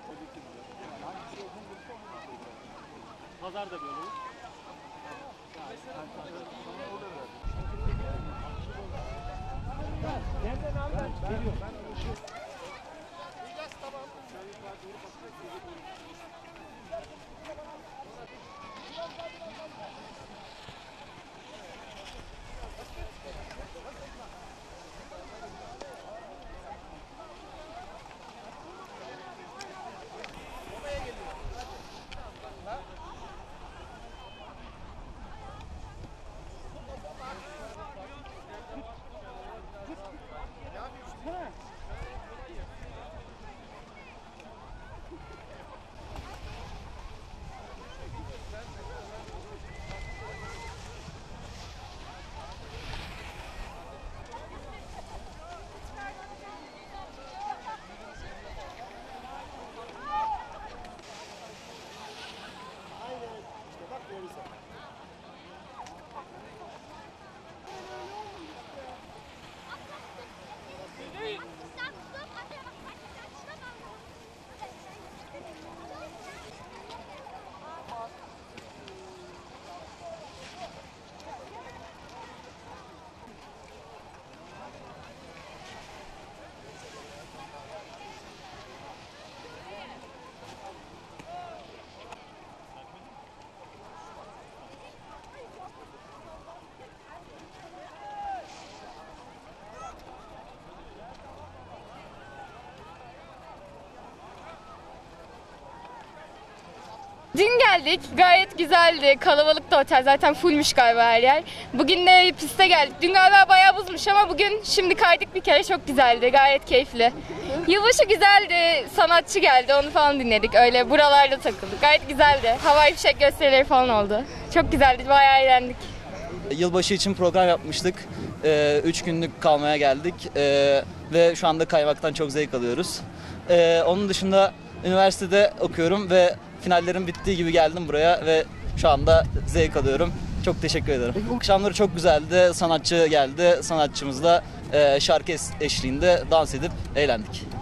Pazar da böyle olur. Nereden abi? Geliyorum. Dün geldik. Gayet güzeldi. Kalabalıktı otel. Zaten fullmüş galiba her yer. Bugün de piste geldik. Dün galiba bayağı buzmuş ama bugün şimdi kaydık bir kere. Çok güzeldi. Gayet keyifli. Yılbaşı güzeldi. Sanatçı geldi. Onu falan dinledik. Öyle buralarda takıldık. Gayet güzeldi. Havai fişek gösterileri falan oldu. Çok güzeldi. Bayağı eğlendik. Yılbaşı için program yapmıştık. 3 günlük kalmaya geldik. Ve şu anda kaymaktan çok zevk alıyoruz. Onun dışında üniversitede okuyorum ve finallerin bittiği gibi geldim buraya ve şu anda zevk alıyorum. Çok teşekkür ederim. Akşamları çok güzeldi. Sanatçı geldi. Sanatçımızla şarkı eşliğinde dans edip eğlendik.